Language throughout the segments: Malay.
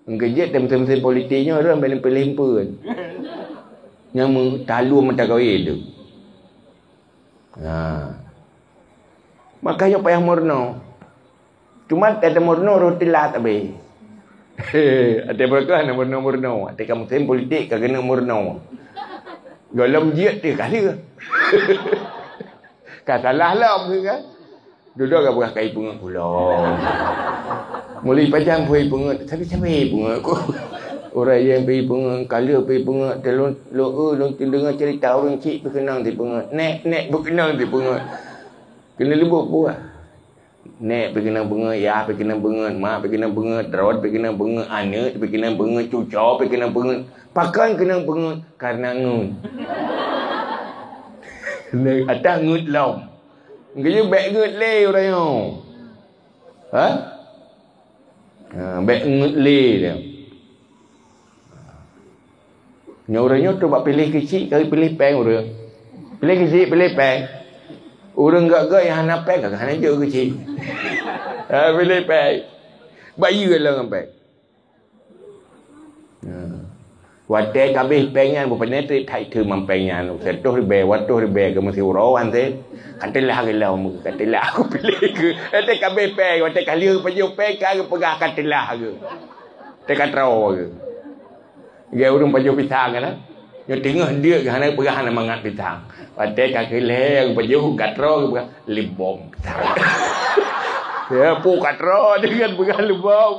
Kerja mesin-mesin politiknya orang pilih pun. Yang talu mata kawin tu. Makanya payah murno. Cuma ada murno roti lah tapi. Ada berkah nak murno. Ada kamu mesin politik kena murno. Golong jiat dia kali. Salah lah kan. Duduk ke bekas kai pungut pula. Mulai pajang pergi pungut. Tapi siapa pungut aku? Orang yang pergi pungut, kala pergi pungut, long dengar cerita orang cik berkenang di pungut. Nek berkenang di pungut. Kena lebut buah. Nek berkenang pungut, ya berkenang pungut, mak berkenang pungut, rod berkenang pungut, anak berkenang pungut, cucu berkenang pungut. Pakan kenang pungut karena ngun. Atas ngut long. Kerja baik ngut le orang yo. Baik ngut le dia. Orangnya tu buat pilih kecil kali pilih peng orang. Pilih kecil pilih peng. Orang gak yang hana peng gak hana je kecil. Pilih peng. Bayi lah dengan peng. Wadah kabeh pengen bukannya tu thai tu mampengan. Satu ribe, waktu ribe ke masih urawan tu. Katilah gelau, katilah aku pilih ke. Ada kabeh peng, wadah kali peju peng ke pegah katilah ke. Tekat raw ke. Dia urung peju pisang kan? Yo tengah dia ke hana pegah hana mangat pisang. Wadah kaki leh peju katraw ke pegah libom pisang. Ya pu katraw dengan pegah libom.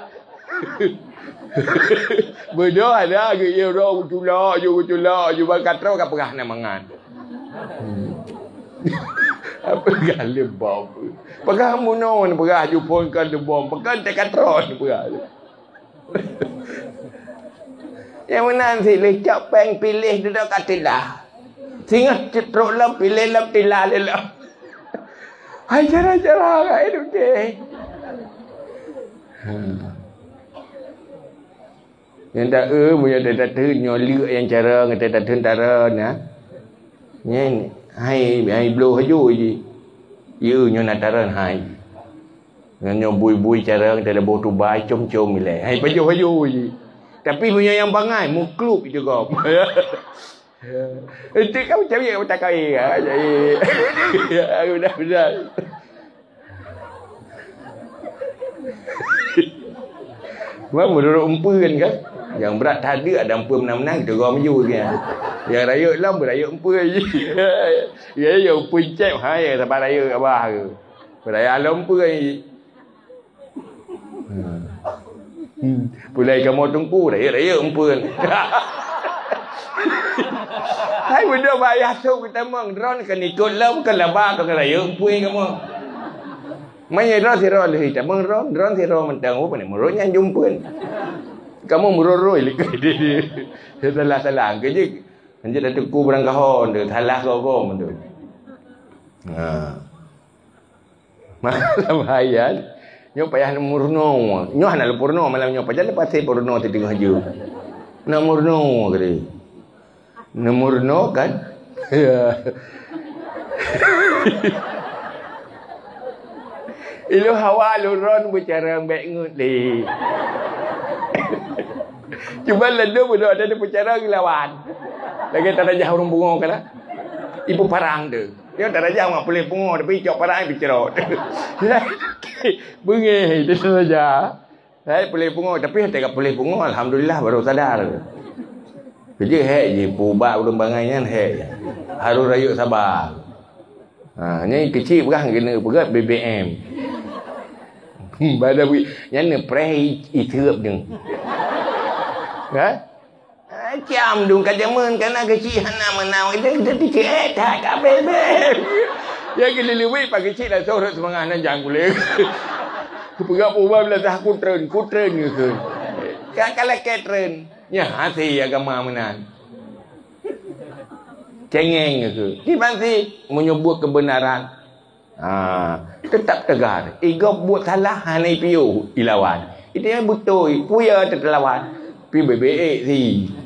Benda ada ke ya orang cula je bakat terus ke perah nak mangan. Apa galem bom. Perah munon perah jupon kan de bom, pekan tekat terus perah. Yang mana si lecak peng pilih duduk katilah. Singa teruk lam pilih lam tilah lam. Hai cara-cara ai tu ke. Yang tak punya tak nyolak yang cara ngata tak tentara nah. Nyen hai blow haju je. Ye nyo nataran hai. Nyo bui-bui cara ngata ada botu bai com-com ile. Hai baju haju je. Tapi punya yang bangai mukluk juga. Itu kau cari kau tak kai ah. Jadi sudah. Wah menurut umpan kan. Yang berat tadi ada empu menang-menang kita gom ju kan. Yang raya lam beraya empu je. Ya empu cep hai sampai raya kat bah ke. Beraya alam empu ni. Pulai kamu tunggu raya empu. Hai benda bayar tu kita mong drone kan ikut lam kan labah kan raya empu kamu. Mai drone si drone hi tak mong drone si drone mentang apa ni meroknya jumpa. Kamu meroroi likai dia. Salah kerja. Anjir dah teku berangkahon dia. Salah kau mentu. Malam hayat. Nyo payah murno. Nyo nak purno malam nyo payah lepas purno ti tengah je. Nak murno kali. Nak murno kan? Ilu hawa luron bicara ambek ngut li. Cuma lalu bodoh ada bicara lawan. Lagi tak ada orang bunga kan? Ibu parang tu. Dia tak ada mak boleh bunga tapi cok parang bicara. Bunga itu saja. Saya boleh bunga tapi tak boleh bunga alhamdulillah baru sadar. Jadi hek je pubak belum bangainya hek. Harus rayuk sabar. Ni kecil berang kena berat BBM. Pada yang preh itup deng. Macam dong kat zaman kana kecil hana menau dia dicek tak kabel. Ya gila lewi pagi kecil dah sorot semangat nan jang boleh. Keperak ubah bila dah kutren ke. Kalau ketren nya hati agama menan. Cengeng ke. Di masih menyebut kebenaran. Tetap tegar. Ego buat salah hanai piu ilawan. Itu yang betul. Puya terlawan. Pi bebek si.